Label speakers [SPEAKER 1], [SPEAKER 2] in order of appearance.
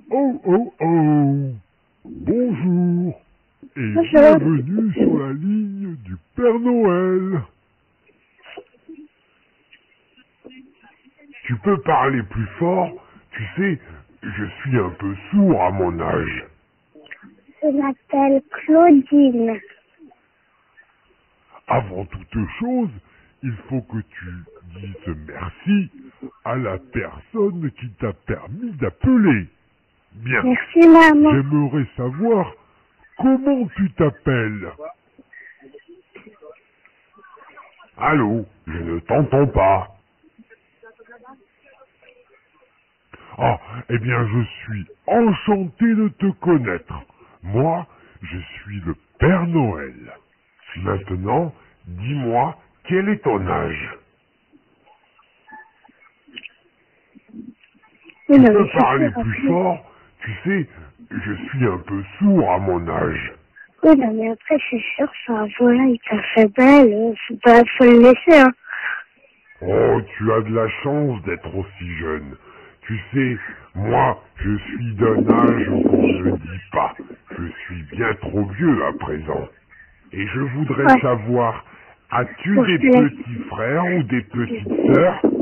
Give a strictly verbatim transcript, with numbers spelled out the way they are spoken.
[SPEAKER 1] Oh oh oh. Bonjour et
[SPEAKER 2] Bonjour.
[SPEAKER 1] bienvenue sur la ligne du Père Noël. Tu peux parler plus fort? Tu sais, je suis un peu sourd à mon âge.
[SPEAKER 2] Je m'appelle Claudine.
[SPEAKER 1] Avant toute chose, il faut que tu dises merci à la personne qui t'a permis d'appeler. Bien,
[SPEAKER 2] Merci maman.
[SPEAKER 1] j'aimerais savoir comment tu t'appelles. Allô, je ne t'entends pas. Ah, eh bien je suis enchanté de te connaître. Moi, je suis le Père Noël. Maintenant, dis-moi, quel est ton âge?
[SPEAKER 2] Oui,
[SPEAKER 1] Tu
[SPEAKER 2] non,
[SPEAKER 1] peux
[SPEAKER 2] mais je
[SPEAKER 1] parler
[SPEAKER 2] sais
[SPEAKER 1] plus
[SPEAKER 2] rappeler.
[SPEAKER 1] fort? Tu sais, je suis un peu sourd à mon âge.
[SPEAKER 2] Oui, non, mais après, je suis sûre, ça, voilà, il t'a fait belle. euh, Faut pas, faut le laisser, hein.
[SPEAKER 1] Oh, tu as de la chance d'être aussi jeune. Tu sais, moi, je suis d'un âge qu'on ne dit pas. Je suis bien trop vieux à présent. Et je voudrais
[SPEAKER 2] Ouais.
[SPEAKER 1] savoir, as-tu
[SPEAKER 2] Bon, je
[SPEAKER 1] des
[SPEAKER 2] te laisse.
[SPEAKER 1] petits frères ou des petites sœurs?